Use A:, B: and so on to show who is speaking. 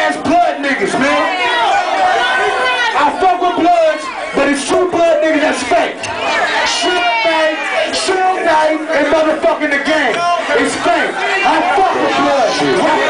A: ass blood niggas, man. I fuck with Bloods, but it's true blood niggas that's fake. Suge Knight, and motherfucking the gang. It's fake. I fuck with Bloods.